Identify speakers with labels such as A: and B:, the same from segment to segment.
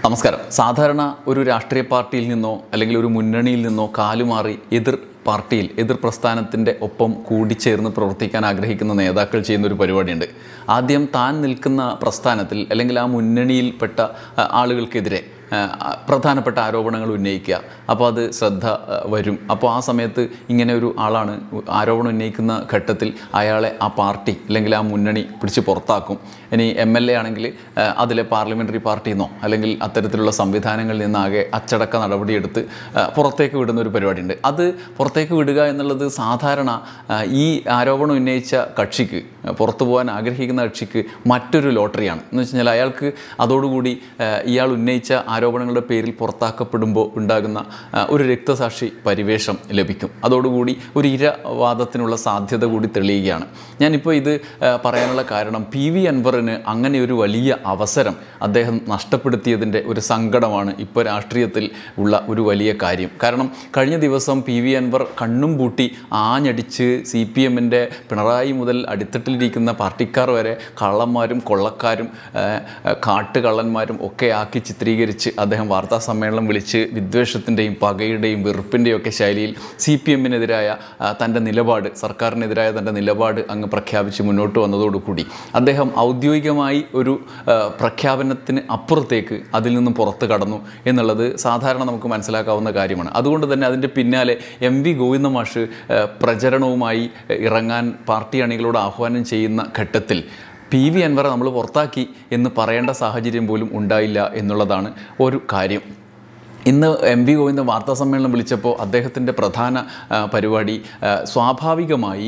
A: നമസ്കാരം. സാധാരണ ഒരു രാഷ്ട്രീയ പാർട്ടിയിൽ നിന്നോ അല്ലെങ്കിൽ ഒരു മുന്നണിയിൽ നിന്നോ കാലുമാറി എതിർ പാർട്ടിയിൽ എതിർ പ്രസ്ഥാനത്തിൻ്റെ ഒപ്പം കൂടിച്ചേർന്ന് പ്രവർത്തിക്കാൻ ആഗ്രഹിക്കുന്ന നേതാക്കൾ ചെയ്യുന്ന ഒരു പരിപാടിയുണ്ട്. ആദ്യം താൻ നിൽക്കുന്ന പ്രസ്ഥാനത്തിൽ അല്ലെങ്കിൽ ആ മുന്നണിയിൽപ്പെട്ട ആളുകൾക്കെതിരെ പ്രധാനപ്പെട്ട ആരോപണങ്ങൾ ഉന്നയിക്കുക. അപ്പോൾ അത് ശ്രദ്ധ വരും. അപ്പോൾ ആ സമയത്ത് ഇങ്ങനെ ഒരു ആളാണ് ആരോപണം ഉന്നയിക്കുന്ന ഘട്ടത്തിൽ അയാളെ ആ പാർട്ടി അല്ലെങ്കിൽ ആ മുന്നണി പിടിച്ച് പുറത്താക്കും. ഇനി MLA ആണെങ്കിൽ അതിലെ പാർലമെൻ്ററി പാർട്ടിയിൽ നിന്നോ അല്ലെങ്കിൽ അത്തരത്തിലുള്ള സംവിധാനങ്ങളിൽ നിന്നാകെ അച്ചടക്ക നടപടിയെടുത്ത് പുറത്തേക്ക് വിടുന്ന ഒരു പരിപാടിയുണ്ട്. അത് പുറത്തേക്ക് വിടുക എന്നുള്ളത് സാധാരണ ഈ ആരോപണം ഉന്നയിച്ച കക്ഷിക്ക്, പുറത്തു പോകാൻ ആഗ്രഹിക്കുന്ന കക്ഷിക്ക് മറ്റൊരു ലോട്ടറിയാണ്. എന്ന് വെച്ച് കഴിഞ്ഞാൽ അയാൾക്ക് അതോടുകൂടി ഇയാൾ ഉന്നയിച്ച ആരോപണങ്ങളുടെ പേരിൽ പുറത്താക്കപ്പെടുമ്പോൾ ഉണ്ടാകുന്ന ഒരു രക്തസാക്ഷി പരിവേഷം ലഭിക്കും. അതോടുകൂടി ഒരു ഇരവാദത്തിനുള്ള സാധ്യത കൂടി തെളിയുകയാണ്. ഞാനിപ്പോൾ ഇത് പറയാനുള്ള കാരണം PV അൻവറിന് അങ്ങനെ ഒരു വലിയ അവസരം അദ്ദേഹം നഷ്ടപ്പെടുത്തിയതിൻ്റെ ഒരു സങ്കടമാണ് ഇപ്പോൾ രാഷ്ട്രീയത്തിൽ ഉള്ള ഒരു വലിയ കാര്യം. കാരണം കഴിഞ്ഞ ദിവസം PV അൻവർ കണ്ണും പൂട്ടി ആഞ്ഞടിച്ച് CPMൻ്റെ പിണറായി മുതൽ അടിത്തട്ടിലിരിക്കുന്ന പാർട്ടിക്കാർ വരെ കള്ളന്മാരും കൊള്ളക്കാരും കാട്ടുകള്ളന്മാരും ഒക്കെ ആക്കി ചിത്രീകരിച്ച് അദ്ദേഹം വാർത്താ സമ്മേളനം വിളിച്ച് വിദ്വേഷത്തിൻ്റെയും പകയുടെയും വെറുപ്പിൻ്റെയും ഒക്കെ ശൈലിയിൽ CPMനെതിരായ തൻ്റെ നിലപാട്, സർക്കാരിനെതിരായ തൻ്റെ നിലപാട് അങ്ങ് പ്രഖ്യാപിച്ച് മുന്നോട്ട് വന്നതോടുകൂടി അദ്ദേഹം ഔദ്യോഗികമായി ഒരു പ്രഖ്യാപനത്തിന് അപ്പുറത്തേക്ക് അതിൽ നിന്നും പുറത്ത് കടന്നു എന്നുള്ളത് സാധാരണ നമുക്ക് മനസ്സിലാക്കാവുന്ന കാര്യമാണ്. അതുകൊണ്ട് തന്നെ അതിൻ്റെ പിന്നാലെ MV ഗോവിന്ദ മാഷ് പ്രചരണവുമായി ഇറങ്ങാൻ പാർട്ടി അണികളോട് ആഹ്വാനം ചെയ്യുന്ന ഘട്ടത്തിൽ PV അൻവറെ നമ്മൾ പുറത്താക്കി എന്ന് പറയേണ്ട സാഹചര്യം പോലും ഉണ്ടായില്ല എന്നുള്ളതാണ് ഒരു കാര്യം. ഇന്ന് MV ഗോവിന്ദ വാർത്താ സമ്മേളനം വിളിച്ചപ്പോൾ അദ്ദേഹത്തിൻ്റെ പ്രധാന പരിപാടി സ്വാഭാവികമായി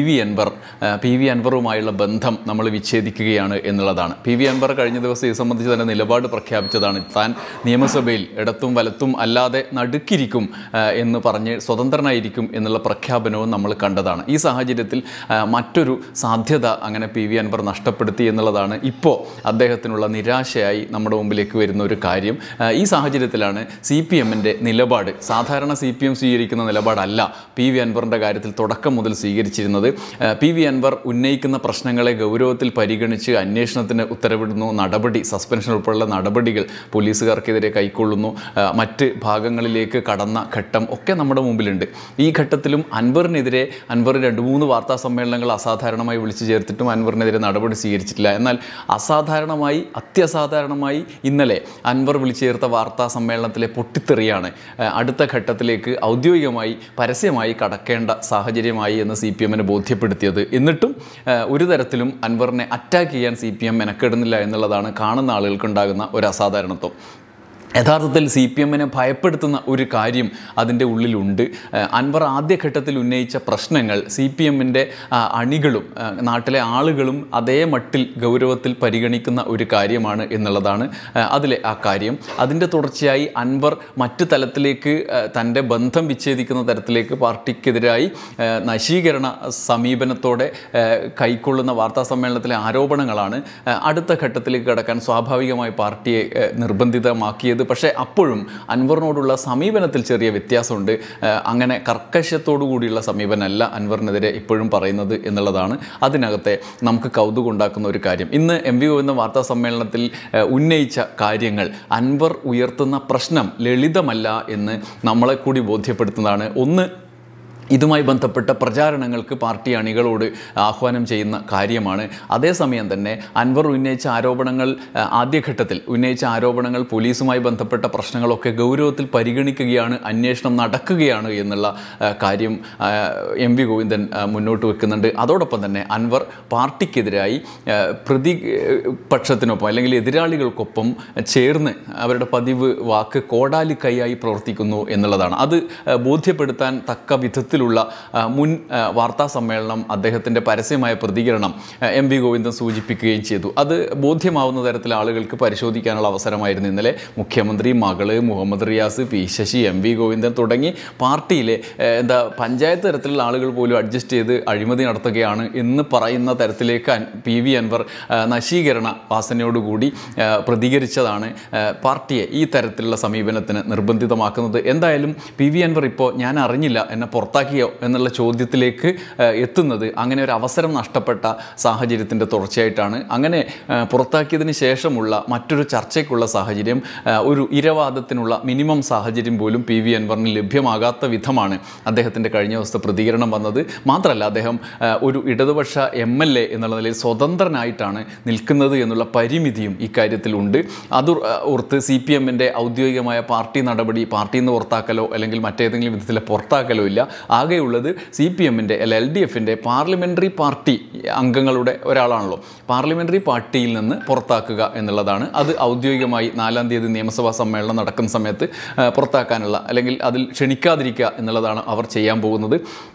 A: PV അൻവറുമായുള്ള ബന്ധം നമ്മൾ വിച്ഛേദിക്കുകയാണ് എന്നുള്ളതാണ്. PV അൻവർ കഴിഞ്ഞ ദിവസം ഇത് സംബന്ധിച്ച് തന്നെ നിലപാട് പ്രഖ്യാപിച്ചതാണ്. താൻ നിയമസഭയിൽ ഇടത്തും വലത്തും അല്ലാതെ നടുക്കിരിക്കും എന്ന് പറഞ്ഞ് സ്വതന്ത്രനായിരിക്കും എന്നുള്ള പ്രഖ്യാപനവും നമ്മൾ കണ്ടതാണ്. ഈ സാഹചര്യത്തിൽ മറ്റൊരു സാധ്യത അങ്ങനെ PV അൻവർ നഷ്ടപ്പെടുത്തി എന്നുള്ളതാണ് ഇപ്പോൾ അദ്ദേഹത്തിനുള്ള നിരാശയായി നമ്മുടെ മുമ്പിലേക്ക് വരുന്ന ഒരു കാര്യം. ഈ സാഹചര്യത്തിലാണ് CPMൻ്റെ നിലപാട്, സാധാരണ CPM സ്വീകരിക്കുന്ന നിലപാടല്ല PV അൻവറിൻ്റെ കാര്യത്തിൽ തുടക്കം മുതൽ സ്വീകരിച്ചിരുന്നത്. PV അൻവർ ഉന്നയിക്കുന്ന പ്രശ്നങ്ങളെ ഗൗരവത്തിൽ പരിഗണിച്ച് അന്വേഷണത്തിന് ഉത്തരവിടുന്നു, സസ്പെൻഷൻ ഉൾപ്പെടെയുള്ള നടപടികൾ പോലീസുകാർക്കെതിരെ കൈക്കൊള്ളുന്നു, മറ്റ് ഭാഗങ്ങളിലേക്ക് കടന്ന ഘട്ടം ഒക്കെ നമ്മുടെ മുമ്പിലുണ്ട്. ഈ ഘട്ടത്തിലും അൻവറിനെതിരെ അൻവർ 2-3 വാർത്താ സമ്മേളനങ്ങൾ അസാധാരണമായി വിളിച്ചു ചേർത്തിട്ടും അൻവറിനെതിരെ നടപടി സ്വീകരിച്ചിട്ടില്ല. എന്നാൽ അത്യസാധാരണമായി ഇന്നലെ അൻവർ വിളിച്ചു ചേർത്ത വാർത്താ സമ്മേളനത്തിലെ പൊട്ടിത്തെറിയാണ് അടുത്ത ഘട്ടത്തിലേക്ക് ഔദ്യോഗികമായി പരസ്യമായി കടക്കേണ്ട സാഹചര്യമായി എന്ന് CPMനെ ബോധ്യപ്പെടുത്തിയത്. എന്നിട്ടും ഒരു തരത്തിലും അൻവറിനെ അറ്റാക്ക് ചെയ്യാൻ CPM മെനക്കെടുന്നില്ല എന്നുള്ളതാണ് കാണുന്ന ആളുകൾക്കുണ്ടാകുന്ന ഒരു അസാധാരണത്വം. യഥാർത്ഥത്തിൽ CPMനെ ഭയപ്പെടുത്തുന്ന ഒരു കാര്യം അതിൻ്റെ ഉള്ളിലുണ്ട്. അൻവർ ആദ്യഘട്ടത്തിൽ ഉന്നയിച്ച പ്രശ്നങ്ങൾ CPMൻ്റെ അണികളും നാട്ടിലെ ആളുകളും അതേ മട്ടിൽ ഗൗരവത്തിൽ പരിഗണിക്കുന്ന ഒരു കാര്യമാണ് എന്നുള്ളതാണ് അതിലെ ആ കാര്യം. അതിൻ്റെ തുടർച്ചയായി അൻവർ മറ്റു തലത്തിലേക്ക് തൻ്റെ ബന്ധം വിച്ഛേദിക്കുന്ന തരത്തിലേക്ക് പാർട്ടിക്കെതിരായി നശീകരണ സമീപനത്തോടെ കൈക്കൊള്ളുന്ന വാർത്താ സമ്മേളനത്തിലെ ആരോപണങ്ങളാണ് അടുത്ത ഘട്ടത്തിലേക്ക് കടക്കാൻ സ്വാഭാവികമായി പാർട്ടിയെ നിർബന്ധിതമാക്കിയത്. പക്ഷേ അപ്പോഴും അൻവറിനോടുള്ള സമീപനത്തിൽ ചെറിയ വ്യത്യാസമുണ്ട്. അങ്ങനെ കർക്കശത്തോടു കൂടിയുള്ള സമീപനമല്ല അൻവറിനെതിരെ ഇപ്പോഴും പറയുന്നത് എന്നുള്ളതാണ് അതിനകത്തെ നമുക്ക് കൗതുകം ഉണ്ടാക്കുന്ന ഒരു കാര്യം. ഇന്ന് MV ഗോവിന്ദ വാർത്താ സമ്മേളനത്തിൽ ഉന്നയിച്ച കാര്യങ്ങൾ, അൻവർ ഉയർത്തുന്ന പ്രശ്നം ലളിതമല്ല എന്ന് നമ്മളെ കൂടി ബോധ്യപ്പെടുത്തുന്നതാണ്. ഒന്ന്, ഇതുമായി ബന്ധപ്പെട്ട പ്രചാരണങ്ങൾക്ക് പാർട്ടി അണികളോട് ആഹ്വാനം ചെയ്യുന്ന കാര്യമാണ്. അതേസമയം തന്നെ അൻവർ ഉന്നയിച്ച ആദ്യഘട്ടത്തിൽ ഉന്നയിച്ച ആരോപണങ്ങൾ, പോലീസുമായി ബന്ധപ്പെട്ട പ്രശ്നങ്ങളൊക്കെ ഗൗരവത്തിൽ പരിഗണിക്കുകയാണ്, അന്വേഷണം നടക്കുകയാണ് എന്നുള്ള കാര്യം MV ഗോവിന്ദൻ മുന്നോട്ട് വെക്കുന്നുണ്ട്. അതോടൊപ്പം തന്നെ അൻവർ പാർട്ടിക്കെതിരായി പ്രതിപക്ഷത്തിനൊപ്പം അല്ലെങ്കിൽ എതിരാളികൾക്കൊപ്പം ചേർന്ന് അവരുടെ പതിവ് വാക്ക് കോടാലിക്കൈയായി പ്രവർത്തിക്കുന്നു എന്നുള്ളതാണ്. അത് ബോധ്യപ്പെടുത്താൻ തക്ക വിധത്തിൽ മുൻ വാർത്താ സമ്മേളനം അദ്ദേഹത്തിൻ്റെ പരസ്യമായ പ്രതികരണം MV ഗോവിന്ദൻ സൂചിപ്പിക്കുകയും ചെയ്തു. അത് ബോധ്യമാവുന്ന തരത്തിൽ ആളുകൾക്ക് പരിശോധിക്കാനുള്ള അവസരമായിരുന്നു ഇന്നലെ. മുഖ്യമന്ത്രി, മകള്, മുഹമ്മദ് റിയാസ്, P ശശി, MV ഗോവിന്ദൻ തുടങ്ങി പാർട്ടിയിലെ പഞ്ചായത്ത് തരത്തിലുള്ള ആളുകൾ പോലും അഡ്ജസ്റ്റ് ചെയ്ത് അഴിമതി നടത്തുകയാണ് എന്ന് പറയുന്ന തരത്തിലേക്ക് PV അൻവർ നശീകരണ വാസനയോടുകൂടി പ്രതികരിച്ചതാണ് പാർട്ടിയെ ഈ തരത്തിലുള്ള സമീപനത്തിന് നിർബന്ധിതമാക്കുന്നത്. എന്തായാലും PV അൻവർ ഇപ്പോൾ ഞാൻ അറിഞ്ഞില്ല, എന്നെ പുറത്താക്കി പുറത്താക്കിയോ എന്നുള്ള ചോദ്യത്തിലേക്ക് എത്തുന്നത് അങ്ങനെ ഒരു അവസരം നഷ്ടപ്പെട്ട സാഹചര്യത്തിൻ്റെ തുടർച്ചയായിട്ടാണ്. അങ്ങനെ പുറത്താക്കിയതിന് ശേഷമുള്ള മറ്റൊരു ചർച്ചയ്ക്കുള്ള സാഹചര്യം, ഒരു ഇരവാദത്തിനുള്ള മിനിമം സാഹചര്യം പോലും പി വി അൻവറിന് ലഭ്യമാകാത്ത വിധമാണ് അദ്ദേഹത്തിൻ്റെ കഴിഞ്ഞ ദിവസത്തെ പ്രതികരണം വന്നത്. മാത്രമല്ല, അദ്ദേഹം ഒരു ഇടതുപക്ഷ MLA എന്നുള്ള നിലയിൽ സ്വതന്ത്രനായിട്ടാണ് നിൽക്കുന്നത് എന്നുള്ള പരിമിതിയും ഇക്കാര്യത്തിലുണ്ട്. അത് ഓർത്ത് CPM-ൻ്റെ ഔദ്യോഗികമായ പാർട്ടി നടപടി, പാർട്ടിയിൽ നിന്ന് പുറത്താക്കലോ അല്ലെങ്കിൽ മറ്റേതെങ്കിലും വിധത്തിലെ പുറത്താക്കലോ ഇല്ല. ആകെയുള്ളത് CPM-ൻ്റെ അല്ല LDF-ൻ്റെ പാർലമെൻ്ററി പാർട്ടി അംഗങ്ങളുടെ ഒരാളാണല്ലോ, പാർലമെൻ്ററി പാർട്ടിയിൽ നിന്ന് പുറത്താക്കുക എന്നുള്ളതാണ്. അത് ഔദ്യോഗികമായി 4-ാം തീയതി നിയമസഭാ സമ്മേളനം നടക്കുന്ന സമയത്ത് പുറത്താക്കാനുള്ള അല്ലെങ്കിൽ അതിൽ ക്ഷണിക്കാതിരിക്കുക എന്നുള്ളതാണ് അവർ ചെയ്യാൻ പോകുന്നത്.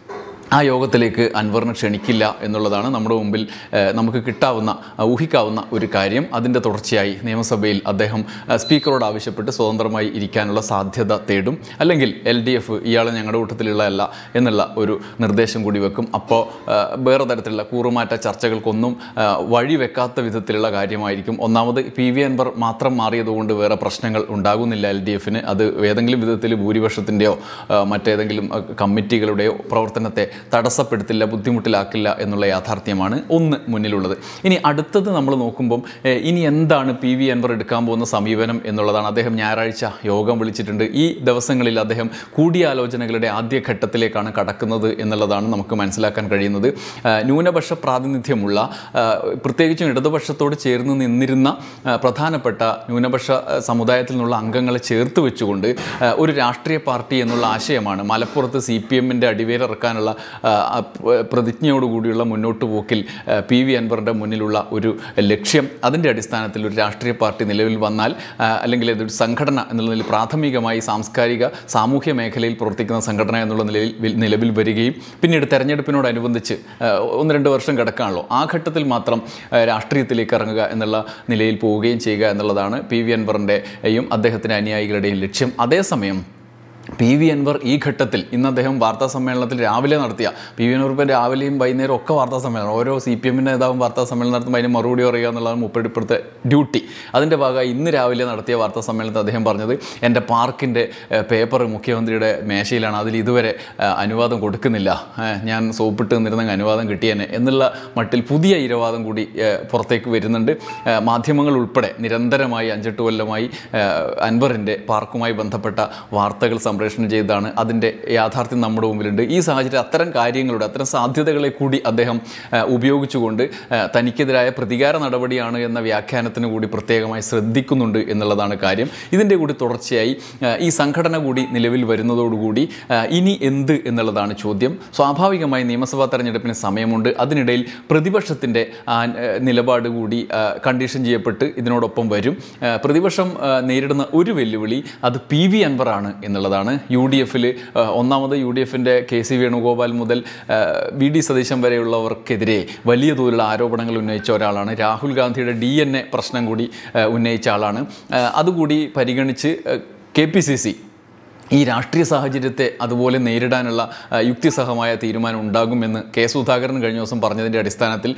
A: ആ യോഗത്തിലേക്ക് അൻവറിനെ ക്ഷണിക്കില്ല എന്നുള്ളതാണ് നമ്മുടെ മുമ്പിൽ നമുക്ക് ഊഹിക്കാവുന്ന ഒരു കാര്യം. അതിൻ്റെ തുടർച്ചയായി നിയമസഭയിൽ അദ്ദേഹം സ്പീക്കറോട് ആവശ്യപ്പെട്ട് സ്വതന്ത്രമായി ഇരിക്കാനുള്ള സാധ്യത തേടും. അല്ലെങ്കിൽ LDF ഇയാൾ ഞങ്ങളുടെ കൂട്ടത്തിലുള്ളതല്ല എന്നുള്ള ഒരു നിർദ്ദേശം കൂടി വെക്കും. അപ്പോൾ വേറെ തരത്തിലുള്ള കൂറുമാറ്റ ചർച്ചകൾക്കൊന്നും വഴിവെക്കാത്ത വിധത്തിലുള്ള കാര്യമായിരിക്കും. ഒന്നാമത് PV അൻവർ മാത്രം മാറിയതുകൊണ്ട് വേറെ പ്രശ്നങ്ങൾ ഉണ്ടാകുന്നില്ല LDF-ന്. അത് ഏതെങ്കിലും വിധത്തിൽ ഭൂരിപക്ഷത്തിൻ്റെയോ മറ്റേതെങ്കിലും കമ്മിറ്റികളുടെയോ പ്രവർത്തനത്തെ തടസ്സപ്പെടുത്തില്ല, ബുദ്ധിമുട്ടിലാക്കില്ല എന്നുള്ള യാഥാർത്ഥ്യമാണ് ഒന്ന് മുന്നിലുള്ളത്. ഇനി അടുത്തത് നമ്മൾ നോക്കുമ്പം ഇനി എന്താണ് PV അൻവർ എടുക്കാൻ പോകുന്ന സമീപനം എന്നുള്ളതാണ്. അദ്ദേഹം ഞായറാഴ്ച യോഗം വിളിച്ചിട്ടുണ്ട്. ഈ ദിവസങ്ങളിൽ അദ്ദേഹം കൂടിയാലോചനകളുടെ ആദ്യഘട്ടത്തിലേക്കാണ് കടക്കുന്നത് എന്നുള്ളതാണ് നമുക്ക് മനസ്സിലാക്കാൻ കഴിയുന്നത്. ന്യൂനപക്ഷ പ്രാതിനിധ്യമുള്ള, പ്രത്യേകിച്ചും ഇടതുപക്ഷത്തോട് ചേർന്ന് നിന്നിരുന്ന പ്രധാനപ്പെട്ട ന്യൂനപക്ഷ സമുദായത്തിൽ നിന്നുള്ള അംഗങ്ങളെ ചേർത്ത് വെച്ചുകൊണ്ട് ഒരു രാഷ്ട്രീയ പാർട്ടി എന്നുള്ള ആശയമാണ് മലപ്പുറത്ത് CPM-ൻ്റെ അടിവേരിറക്കാനുള്ള പ്രതിജ്ഞയോടുകൂടിയുള്ള മുന്നോട്ട് പോക്കിൽ PV അൻവറിൻ്റെ മുന്നിലുള്ള ഒരു ലക്ഷ്യം. അതിൻ്റെ അടിസ്ഥാനത്തിൽ ഒരു രാഷ്ട്രീയ പാർട്ടി നിലവിൽ വന്നാൽ, അല്ലെങ്കിൽ ഇതൊരു സംഘടന എന്നുള്ള നിലയിൽ പ്രാഥമികമായി സാമൂഹ്യ മേഖലയിൽ പ്രവർത്തിക്കുന്ന സംഘടന എന്നുള്ള നിലവിൽ വരികയും പിന്നീട് തെരഞ്ഞെടുപ്പിനോടനുബന്ധിച്ച് 1-2 വർഷം കിടക്കാണല്ലോ, ആ ഘട്ടത്തിൽ മാത്രം രാഷ്ട്രീയത്തിലേക്ക് ഇറങ്ങുക എന്നുള്ള നിലയിൽ പോവുകയും ചെയ്യുക എന്നുള്ളതാണ് PV അൻവറിൻ്റെയും അദ്ദേഹത്തിൻ്റെ അനുയായികളുടെയും ലക്ഷ്യം. അതേസമയം PV അൻവർ ഈ ഘട്ടത്തിൽ ഇന്ന് അദ്ദേഹം വാർത്താ സമ്മേളനത്തിൽ രാവിലെ നടത്തിയ, PV അൻവർ ഇപ്പോൾ രാവിലെയും വൈകുന്നേരം ഒക്കെ വാർത്താ സമ്മേളനം, ഓരോ CPM നേതാവും വാർത്താ സമ്മേളനം നടത്തുമ്പോൾ അതിന് മറുപടി പറയുക എന്നുള്ളതാണ് മൂപ്പരുടെ ഇപ്പോഴത്തെ ഡ്യൂട്ടി. അതിൻ്റെ ഭാഗമായി ഇന്ന് രാവിലെ നടത്തിയ വാർത്താ സമ്മേളനത്തിൽ അദ്ദേഹം പറഞ്ഞത്, എൻ്റെ പാർക്കിൻ്റെ പേപ്പർ മുഖ്യമന്ത്രിയുടെ മേശയിലാണ്, അതിൽ ഇതുവരെ അനുവാദം കൊടുക്കുന്നില്ല, ഞാൻ സോപ്പിട്ട് നിന്നിരുന്നെങ്കിൽ അനുവാദം കിട്ടിയേനെ എന്നുള്ള മട്ടിൽ പുതിയ ഇരവാദം കൂടി പുറത്തേക്ക് വരുന്നുണ്ട്. മാധ്യമങ്ങൾ ഉൾപ്പെടെ നിരന്തരമായി 5-8 കൊല്ലമായി അൻവറിൻ്റെ പാർക്കുമായി ബന്ധപ്പെട്ട വാർത്തകൾ സംപ്രേഷണം ചെയ്തതാണ്. അതിൻ്റെ യാഥാർത്ഥ്യം നമ്മുടെ മുമ്പിലുണ്ട്. ഈ സാഹചര്യം അത്തരം കാര്യങ്ങളുടെ, അത്തരം സാധ്യതകളെ കൂടി അദ്ദേഹം ഉപയോഗിച്ചുകൊണ്ട് തനിക്കെതിരായ പ്രതികാര നടപടിയാണ് എന്ന വ്യാഖ്യാനത്തിന് കൂടി പ്രത്യേകമായി ശ്രദ്ധിക്കുന്നുണ്ട് എന്നുള്ളതാണ് കാര്യം. ഇതിൻ്റെ കൂടി തുടർച്ചയായി ഈ സംഘടന കൂടി നിലവിൽ വരുന്നതോടുകൂടി ഇനി എന്ത് എന്നുള്ളതാണ് ചോദ്യം. സ്വാഭാവികമായി നിയമസഭാ തെരഞ്ഞെടുപ്പിന് സമയമുണ്ട്. അതിനിടയിൽ പ്രതിപക്ഷത്തിൻ്റെ നിലപാട് കൂടി കണ്ടീഷൻ ചെയ്യപ്പെട്ട് ഇതിനോടൊപ്പം വരും. പ്രതിപക്ഷം നേരിടുന്ന ഒരു വെല്ലുവിളി അത് PV അൻവറാണ് എന്നുള്ളതാണ്. UDF-ൽ ഒന്നാമത് UDF-ൻ്റെ KC വേണുഗോപാൽ മുതൽ VD സതീശൻ വരെയുള്ളവർക്കെതിരെ വലിയ തോതിലുള്ള ആരോപണങ്ങൾ ഉന്നയിച്ച ഒരാളാണ്. രാഹുൽ ഗാന്ധിയുടെ DNA പ്രശ്നം കൂടി ഉന്നയിച്ച ആളാണ്. അതുകൂടി പരിഗണിച്ച് KPCC ഈ രാഷ്ട്രീയ സാഹചര്യത്തെ അതുപോലെ നേരിടാനുള്ള യുക്തിസഹമായ തീരുമാനം ഉണ്ടാകുമെന്ന് K. സുധാകരൻ കഴിഞ്ഞ ദിവസം പറഞ്ഞതിൻ്റെ അടിസ്ഥാനത്തിൽ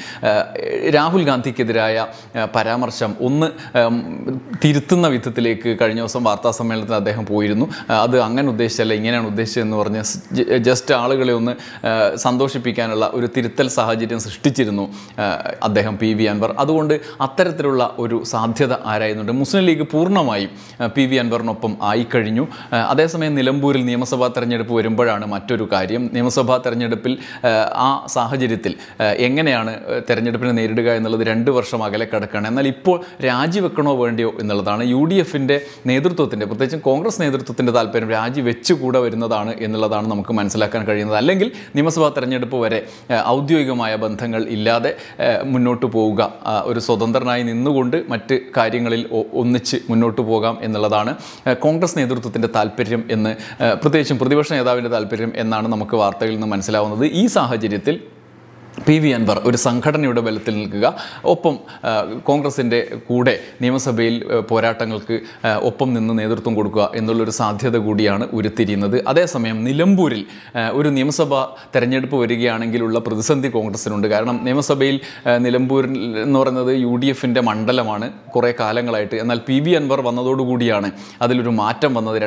A: രാഹുൽ ഗാന്ധിക്കെതിരായ പരാമർശം ഒന്ന് തിരുത്തുന്ന വിധത്തിലേക്ക് കഴിഞ്ഞ ദിവസം വാർത്താ സമ്മേളനത്തിൽ അദ്ദേഹം പോയിരുന്നു. അത് അങ്ങനെ ഉദ്ദേശിച്ചല്ല, ഇങ്ങനെയാണ് ഉദ്ദേശിച്ചതെന്ന് പറഞ്ഞ് ജസ്റ്റ് ആളുകളെ ഒന്ന് സന്തോഷിപ്പിക്കാനുള്ള ഒരു തിരുത്തൽ സാഹചര്യം സൃഷ്ടിച്ചിരുന്നു അദ്ദേഹം PV അൻവർ. അതുകൊണ്ട് അത്തരത്തിലുള്ള ഒരു സാധ്യത ആരായുന്നുണ്ട്. മുസ്ലിം ലീഗ് പൂർണ്ണമായും PV അൻവറിനൊപ്പം ആയിക്കഴിഞ്ഞു. അതേസമയം നിലമ്പൂരിൽ നിയമസഭാ തെരഞ്ഞെടുപ്പ് വരുമ്പോഴാണ് മറ്റൊരു കാര്യം. നിയമസഭാ തെരഞ്ഞെടുപ്പിൽ ആ സാഹചര്യത്തിൽ എങ്ങനെയാണ് തെരഞ്ഞെടുപ്പിനെ നേരിടുക എന്നുള്ളത് 2 വർഷം അകലെ കിടക്കുകയാണ്. എന്നാൽ ഇപ്പോൾ രാജിവെക്കണോ വേണ്ടിയോ എന്നുള്ളതാണ്. UDF-ൻ്റെ നേതൃത്വത്തിൻ്റെ, പ്രത്യേകിച്ചും കോൺഗ്രസ് നേതൃത്വത്തിൻ്റെ താല്പര്യം രാജിവെച്ചുകൂടെ വരുന്നതാണ് എന്നുള്ളതാണ് നമുക്ക് മനസ്സിലാക്കാൻ കഴിയുന്നത്. അല്ലെങ്കിൽ നിയമസഭാ തെരഞ്ഞെടുപ്പ് വരെ ഔദ്യോഗികമായ ബന്ധങ്ങൾ ഇല്ലാതെ മുന്നോട്ട് പോവുക, ഒരു സ്വതന്ത്രനായി നിന്നുകൊണ്ട് മറ്റ് കാര്യങ്ങളിൽ ഒന്നിച്ച് മുന്നോട്ട് പോകാം എന്നുള്ളതാണ് കോൺഗ്രസ് നേതൃത്വത്തിൻ്റെ താല്പര്യം എന്ന്, പ്രത്യേകിച്ചും പ്രതിപക്ഷ നേതാവിൻ്റെ താല്പര്യം എന്നാണ് നമുക്ക് വാർത്തകളിൽ നിന്ന് മനസ്സിലാവുന്നത്. ഈ സാഹചര്യത്തിൽ PV അൻവർ ഒരു സംഘടനയുടെ ബലത്തിൽ നിൽക്കുക, ഒപ്പം കോൺഗ്രസിൻ്റെ കൂടെ നിയമസഭയിൽ പോരാട്ടങ്ങൾക്ക് ഒപ്പം നിന്ന് നേതൃത്വം കൊടുക്കുക എന്നുള്ളൊരു സാധ്യത കൂടിയാണ് ഉരുത്തിരിയുന്നത്. അതേസമയം നിലമ്പൂരിൽ ഒരു നിയമസഭാ തെരഞ്ഞെടുപ്പ് വരികയാണെങ്കിലുള്ള പ്രതിസന്ധി കോൺഗ്രസിനുണ്ട്. കാരണം നിയമസഭയിൽ നിലമ്പൂരിൽ എന്ന് പറയുന്നത് UDFൻ്റെ മണ്ഡലമാണ് കുറേ കാലങ്ങളായിട്ട്. എന്നാൽ PV അൻവർ വന്നതോടുകൂടിയാണ് അതിലൊരു മാറ്റം വന്നത്.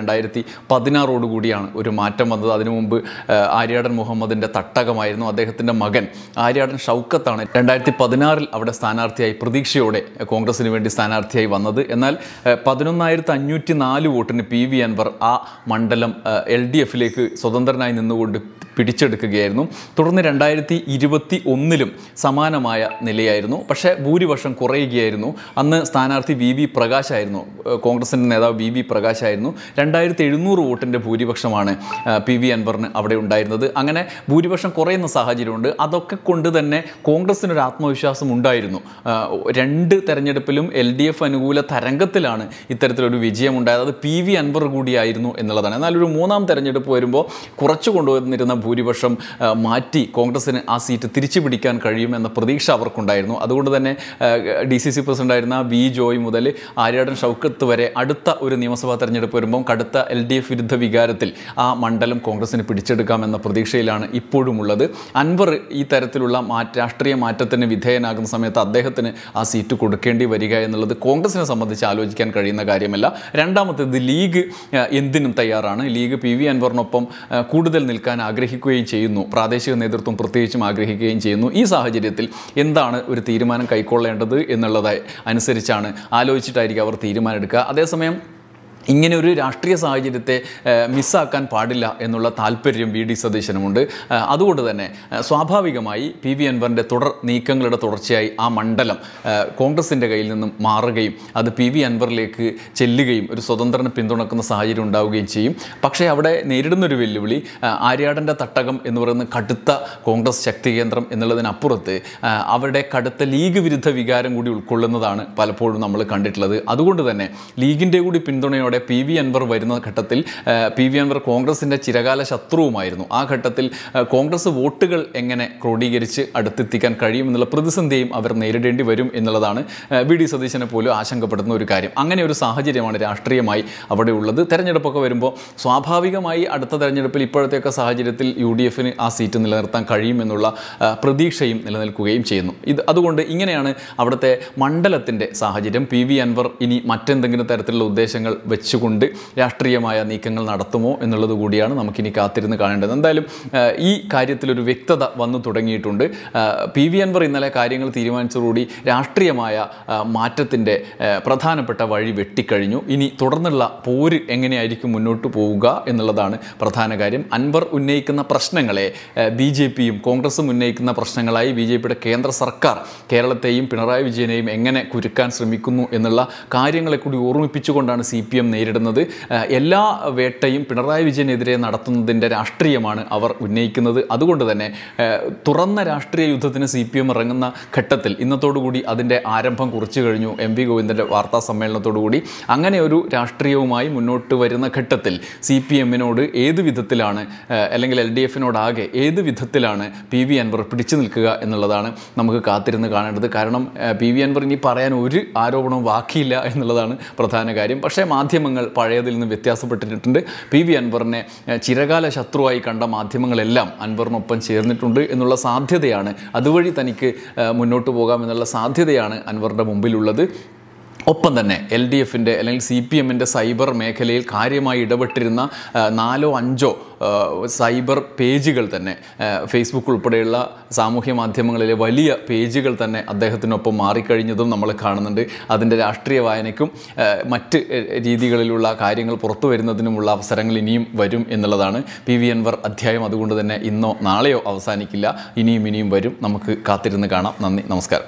A: 2016 ഒരു മാറ്റം വന്നത്. അതിനു മുമ്പ് ആര്യാടൻ മുഹമ്മദിൻ്റെ തട്ടകമായിരുന്നു. അദ്ദേഹത്തിൻ്റെ മകൻ ആര്യാടൻ ഷൗക്കത്താണ് 2016 അവിടെ സ്ഥാനാർത്ഥിയായി പ്രതീക്ഷയോടെ കോൺഗ്രസിന് വേണ്ടി സ്ഥാനാർത്ഥിയായി വന്നത്. എന്നാൽ 11,504 വോട്ടിന് PV അൻവർ ആ മണ്ഡലം LDFിലേക്ക് സ്വതന്ത്രനായി നിന്നുകൊണ്ട് പിടിച്ചെടുക്കുകയായിരുന്നു. തുടർന്ന് 2021 സമാനമായ നിലയായിരുന്നു. പക്ഷേ ഭൂരിപക്ഷം കുറയുകയായിരുന്നു. അന്ന് സ്ഥാനാർത്ഥി VV പ്രകാശ് ആയിരുന്നു, കോൺഗ്രസിൻ്റെ നേതാവ് VV പ്രകാശ് ആയിരുന്നു. 2700 വോട്ടിൻ്റെ ഭൂരിപക്ഷമാണ് PV അൻവറിന് അവിടെ ഉണ്ടായിരുന്നത്. അങ്ങനെ ഭൂരിപക്ഷം കുറയുന്ന സാഹചര്യമുണ്ട്. അതൊക്കെ കൊണ്ട് തന്നെ കോൺഗ്രസിനൊരു ആത്മവിശ്വാസം ഉണ്ടായിരുന്നു. 2 തെരഞ്ഞെടുപ്പിലും LDF അനുകൂല തരംഗത്തിലാണ് ഇത്തരത്തിലൊരു വിജയമുണ്ടായത്. അത് PV അൻവർ കൂടിയായിരുന്നു എന്നുള്ളതാണ്. എന്നാൽ ഒരു 3ാം തെരഞ്ഞെടുപ്പ് വരുമ്പോൾ കുറച്ചു കൊണ്ടുവന്നിരുന്ന ഭൂരിപക്ഷം മാറ്റി കോൺഗ്രസിന് ആ സീറ്റ് തിരിച്ചു പിടിക്കാൻ കഴിയുമെന്ന പ്രതീക്ഷ അവർക്കുണ്ടായിരുന്നു. അതുകൊണ്ട് തന്നെ DCC പ്രസിഡന്റായിരുന്ന V ജോയ് മുതൽ ആര്യാടൻ ഷൗക്കത്ത് വരെ അടുത്ത ഒരു നിയമസഭാ തെരഞ്ഞെടുപ്പ് വരുമ്പോൾ കടുത്ത LDF വിരുദ്ധ വികാരത്തിൽ ആ മണ്ഡലം കോൺഗ്രസിന് പിടിച്ചെടുക്കാമെന്ന പ്രതീക്ഷയിലാണ് ഇപ്പോഴുമുള്ളത്. അൻവർ ഈ തരത്തിലുള്ള രാഷ്ട്രീയ മാറ്റത്തിന് വിധേയനാകുന്ന സമയത്ത് അദ്ദേഹത്തിന് ആ സീറ്റ് കൊടുക്കേണ്ടി വരിക എന്നുള്ളത് കോൺഗ്രസിനെ സംബന്ധിച്ച് ആലോചിക്കാൻ കഴിയുന്ന കാര്യമല്ല. രണ്ടാമത്തേത് ലീഗ് എന്തിനും തയ്യാറാണ്. ലീഗ് PV അൻവറിനൊപ്പം കൂടുതൽ നിൽക്കാൻ ആഗ്രഹിക്കുകയും ചെയ്യുന്നു. പ്രാദേശിക നേതൃത്വം പ്രത്യേകിച്ചും ആഗ്രഹിക്കുകയും ചെയ്യുന്നു. ഈ സാഹചര്യത്തിൽ എന്താണ് ഒരു തീരുമാനം കൈക്കൊള്ളേണ്ടത് എന്നുള്ളത് അനുസരിച്ചാണ് ആലോചിച്ചിട്ടായിരിക്കും അവർ തീരുമാനമെടുക്കുക. അതേസമയം ഇങ്ങനെ ഒരു രാഷ്ട്രീയ സാഹചര്യത്തെ മിസ്സാക്കാൻ പാടില്ല എന്നുള്ള താല്പര്യം VD സതീശനുമുണ്ട്. അതുകൊണ്ട് തന്നെ സ്വാഭാവികമായി PV അൻവറിൻ്റെ നീക്കങ്ങളുടെ തുടർച്ചയായി ആ മണ്ഡലം കോൺഗ്രസിൻ്റെ കയ്യിൽ നിന്നും മാറുകയും അത് PV അൻവറിലേക്ക് ചെല്ലുകയും ഒരു സ്വതന്ത്രനെ പിന്തുണക്കുന്ന സാഹചര്യം ഉണ്ടാവുകയും ചെയ്യും. പക്ഷേ അവിടെ നേരിടുന്നൊരു വെല്ലുവിളി ആര്യാടൻ്റെ തട്ടകം എന്ന് പറയുന്ന കടുത്ത കോൺഗ്രസ് ശക്തി കേന്ദ്രം എന്നുള്ളതിനപ്പുറത്ത് അവിടെ കടുത്ത ലീഗ് വിരുദ്ധ വികാരം കൂടി ഉൾക്കൊള്ളുന്നതാണ് പലപ്പോഴും നമ്മൾ കണ്ടിട്ടുള്ളത്. അതുകൊണ്ട് തന്നെ ലീഗിൻ്റെ കൂടി പിന്തുണയോടെ PV അൻവർ വരുന്ന ഘട്ടത്തിൽ PV അൻവർ കോൺഗ്രസിൻ്റെ ചിരകാല ശത്രുവുമായിരുന്നു. ആ ഘട്ടത്തിൽ കോൺഗ്രസ് വോട്ടുകൾ എങ്ങനെ ക്രോഡീകരിച്ച് അടുത്തെത്തിക്കാൻ കഴിയുമെന്നുള്ള പ്രതിസന്ധിയും അവർ നേരിടേണ്ടി വരും എന്നുള്ളതാണ് VD സതീശനെ പോലും ആശങ്കപ്പെടുന്ന ഒരു കാര്യം. അങ്ങനെ ഒരു സാഹചര്യമാണ് രാഷ്ട്രീയമായി അവിടെ ഉള്ളത്. തെരഞ്ഞെടുപ്പൊക്കെ വരുമ്പോൾ സ്വാഭാവികമായി അടുത്ത തെരഞ്ഞെടുപ്പിൽ ഇപ്പോഴത്തെയൊക്കെ സാഹചര്യത്തിൽ UDFന് ആ സീറ്റ് നിലനിർത്താൻ കഴിയുമെന്നുള്ള പ്രതീക്ഷയും നിലനിൽക്കുകയും ചെയ്യുന്നു. അതുകൊണ്ട് ഇങ്ങനെയാണ് അവിടുത്തെ മണ്ഡലത്തിൻ്റെ സാഹചര്യം. PV അൻവർ ഇനി മറ്റെന്തെങ്കിലും തരത്തിലുള്ള ഉദ്ദേശങ്ങൾ വെച്ചുകൊണ്ട് രാഷ്ട്രീയമായ നീക്കങ്ങൾ നടത്തുമോ എന്നുള്ളത് കൂടിയാണ് നമുക്കിനി കാത്തിരുന്ന് കാണേണ്ടത്. എന്തായാലും ഈ കാര്യത്തിലൊരു വ്യക്തത വന്നു തുടങ്ങിയിട്ടുണ്ട്. PV അൻവർ ഇന്നലെ കാര്യങ്ങൾ തീരുമാനിച്ചതോടുകൂടി രാഷ്ട്രീയമായ മാറ്റത്തിൻ്റെ പ്രധാനപ്പെട്ട വഴി വെട്ടിക്കഴിഞ്ഞു. ഇനി തുടർന്നുള്ള പോര് എങ്ങനെയായിരിക്കും മുന്നോട്ട് പോവുക എന്നുള്ളതാണ് പ്രധാന കാര്യം. അൻവർ ഉന്നയിക്കുന്ന പ്രശ്നങ്ങളെ BJPയും കോൺഗ്രസും ഉന്നയിക്കുന്ന പ്രശ്നങ്ങളായി BJPയുടെ കേന്ദ്ര സർക്കാർ കേരളത്തെയും പിണറായി വിജയനെയും എങ്ങനെ കുരുക്കാൻ ശ്രമിക്കുന്നു എന്നുള്ള കാര്യങ്ങളെ കൂടി ഓർമ്മിപ്പിച്ചുകൊണ്ടാണ് CPM നേരിടുന്നത്. എല്ലാ വേട്ടയും പിണറായി വിജയനെതിരെ നടത്തുന്നതിൻ്റെ രാഷ്ട്രീയമാണ് അവർ ഉന്നയിക്കുന്നത്. അതുകൊണ്ട് തന്നെ തുറന്ന രാഷ്ട്രീയ യുദ്ധത്തിന് CPM ഇറങ്ങുന്ന ഘട്ടത്തിൽ ഇന്നത്തോടുകൂടി അതിൻ്റെ ആരംഭം കുറിച്ചു കഴിഞ്ഞു MV ഗോവിന്ദൻ്റെ വാർത്താ സമ്മേളനത്തോടുകൂടി. അങ്ങനെ ഒരു രാഷ്ട്രീയവുമായി മുന്നോട്ട് വരുന്ന ഘട്ടത്തിൽ CPMനോട് ഏത് വിധത്തിലാണ് അല്ലെങ്കിൽ LDFനോടാകെ ഏത് വിധത്തിലാണ് PV അൻവർ പിടിച്ചു നിൽക്കുക എന്നുള്ളതാണ് നമുക്ക് കാത്തിരുന്ന് കാണേണ്ടത്. കാരണം PV അൻവർ ഇനി പറയാൻ ഒരു ആരോപണവും ബാക്കിയില്ല എന്നുള്ളതാണ് പ്രധാന കാര്യം. പക്ഷേ മാധ്യമങ്ങൾ പഴയതിൽ നിന്ന് വ്യത്യാസപ്പെട്ടിട്ടുണ്ട്. PV അൻവറിനെ ചിരകാല ശത്രുവായി കണ്ട മാധ്യമങ്ങളെല്ലാം അൻവറിനൊപ്പം ചേർന്നിട്ടുണ്ട് എന്നുള്ള സാധ്യതയാണ്, അതുവഴി തനിക്ക് മുന്നോട്ട് പോകാമെന്നുള്ള സാധ്യതയാണ് അൻവറിൻ്റെ മുമ്പിലുള്ളത്. ഒപ്പം തന്നെ LDFൻ്റെ അല്ലെങ്കിൽ CPMൻ്റെ സൈബർ മേഖലയിൽ കാര്യമായി ഇടപെട്ടിരുന്ന 4 or 5 സൈബർ പേജുകൾ തന്നെ, ഫേസ്ബുക്ക് ഉൾപ്പെടെയുള്ള സാമൂഹ്യ മാധ്യമങ്ങളിലെ വലിയ പേജുകൾ തന്നെ അദ്ദേഹത്തിനൊപ്പം മാറിക്കഴിഞ്ഞതും നമ്മൾ കാണുന്നുണ്ട്. അതിൻ്റെ രാഷ്ട്രീയ വായനയ്ക്കും മറ്റ് രീതികളിലുള്ള കാര്യങ്ങൾ പുറത്തു വരുന്നതിനുമുള്ള അവസരങ്ങൾ ഇനിയും വരും എന്നുള്ളതാണ്. PV അൻവർ അധ്യായം അതുകൊണ്ട് തന്നെ ഇന്നോ നാളെയോ അവസാനിക്കില്ല, ഇനിയും വരും. നമുക്ക് കാത്തിരുന്ന് കാണാം. നന്ദി, നമസ്കാരം.